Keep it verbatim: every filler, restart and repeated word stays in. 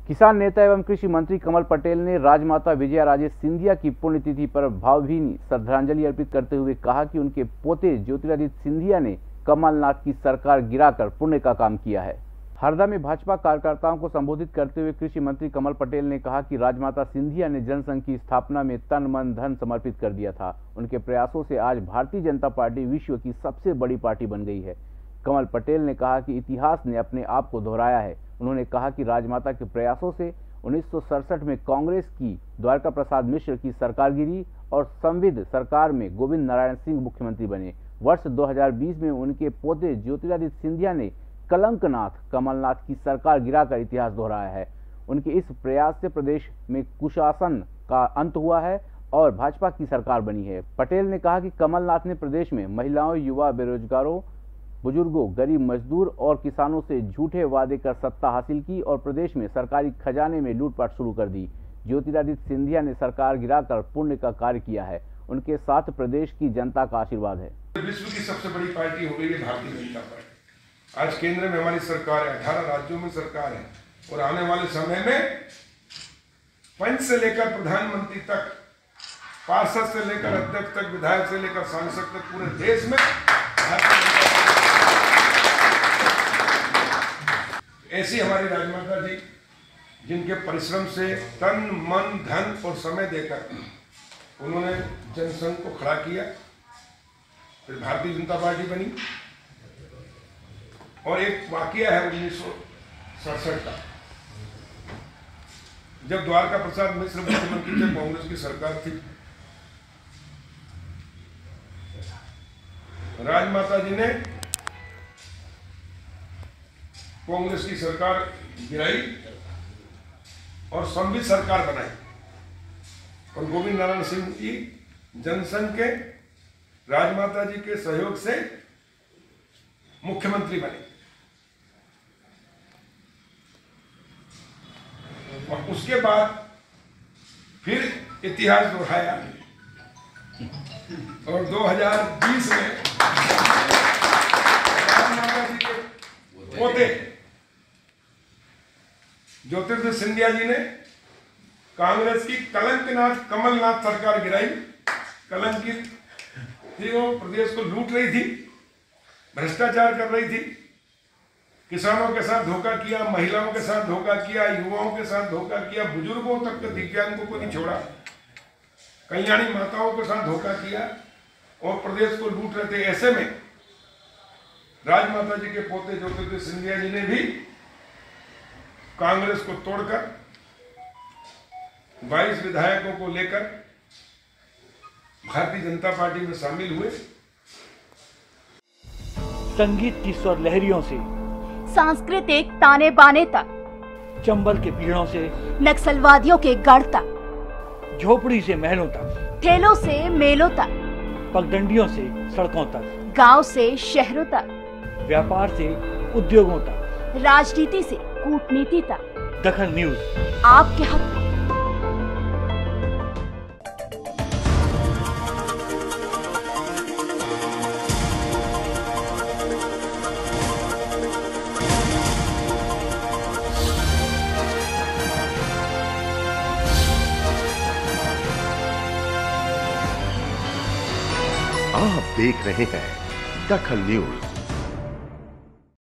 किसान नेता एवं कृषि मंत्री कमल पटेल ने राजमाता विजया राजे सिंधिया की पुण्यतिथि पर भावभीनी श्रद्धांजलि अर्पित करते हुए कहा कि उनके पोते ज्योतिरादित्य सिंधिया ने कमलनाथ की सरकार गिराकर पुण्य का काम किया है। हरदा में भाजपा कार्यकर्ताओं को संबोधित करते हुए कृषि मंत्री कमल पटेल ने कहा कि राजमाता सिंधिया ने जनसंघ की स्थापना में तन मन धन समर्पित कर दिया था। उनके प्रयासों से आज भारतीय जनता पार्टी विश्व की सबसे बड़ी पार्टी बन गई है। कमल पटेल ने कहा कि इतिहास ने अपने आप को दोहराया है। उन्होंने कहा कि राजमाता के प्रयासों से उन्नीस सौ सड़सठ में कांग्रेस की द्वारका प्रसाद मिश्र की सरकार गिरी और संविध सरकार में गोविंद नारायण सिंह मुख्यमंत्री बने। वर्ष दो हज़ार बीस में उनके पोते ज्योतिरादित्य सिंधिया ने कलंकनाथ कमलनाथ की सरकार गिराकर इतिहास दोहराया है। उनके इस प्रयास से प्रदेश में कुशासन का अंत हुआ है और भाजपा की सरकार बनी है। पटेल ने कहा कि कमलनाथ ने प्रदेश में महिलाओं, युवा, बेरोजगारों, बुजुर्गों, गरीब मजदूर और किसानों से झूठे वादे कर सत्ता हासिल की और प्रदेश में सरकारी खजाने में लूटपाट शुरू कर दी। ज्योतिरादित्य सिंधिया ने सरकार गिराकर पुण्य का कार्य किया है। उनके साथ प्रदेश की जनता का आशीर्वाद है। विश्व की सबसे बड़ी पार्टी हो गई है भारतीय जनता पार्टी। आज केंद्र में हमारी सरकार है, अठारह राज्यों में सरकार है और आने वाले समय में पंच से लेकर प्रधानमंत्री तक, पार्षद से लेकर अध्यक्ष तक, विधायक से लेकर सांसद तक पूरे देश में ऐसी हमारी राजमाता जी, जिनके परिश्रम से तन मन धन और समय देकर उन्होंने जनसंघ को खड़ा किया, फिर भारतीय जनता पार्टी बनी। और एक वाकया है उन्नीस सौ सड़सठ का, जब द्वारका प्रसाद मिश्र मुख्यमंत्री थे, कांग्रेस की सरकार थी। राजमाता जी ने कांग्रेस की सरकार गिराई और संविध सरकार बनाई और गोविंद नारायण सिंह जी जनसंघ के राजमाता जी के सहयोग से मुख्यमंत्री बने और उसके बाद फिर इतिहास दोहराया और दो हज़ार बीस में राजमाता जी के पोते ज्योतिरादित्य सिंधिया जी ने कांग्रेस की कलंकनाथ कमलनाथ सरकार गिराई। कलंकित थी, वो प्रदेश को लूट रही थी, भ्रष्टाचार कर रही थी, किसानों के साथ धोखा किया, महिलाओं के साथ धोखा किया, युवाओं के साथ धोखा किया, बुजुर्गों तक के दिव्यांगों को नहीं छोड़ा, कल्याणी माताओं के साथ धोखा किया और प्रदेश को लूट रहे थे। ऐसे में राजमाता जी के पोते ज्योतिरादित्य सिंधिया जी ने भी कांग्रेस को तोड़कर बाईस विधायकों को लेकर भारतीय जनता पार्टी में शामिल हुए। संगीत की स्वर लहरियों से सांस्कृतिक ताने बाने तक, चंबल के पीड़ों से नक्सलवादियों के गढ़ तक, झोपड़ी से महलों तक, ठेलों से मेलों तक, पगडंडियों से सड़कों तक, गांव से शहरों तक, व्यापार से उद्योगों तक, राजनीति से कूटनीति तक, दखल न्यूज आपके हक में। आप देख रहे हैं दखल न्यूज।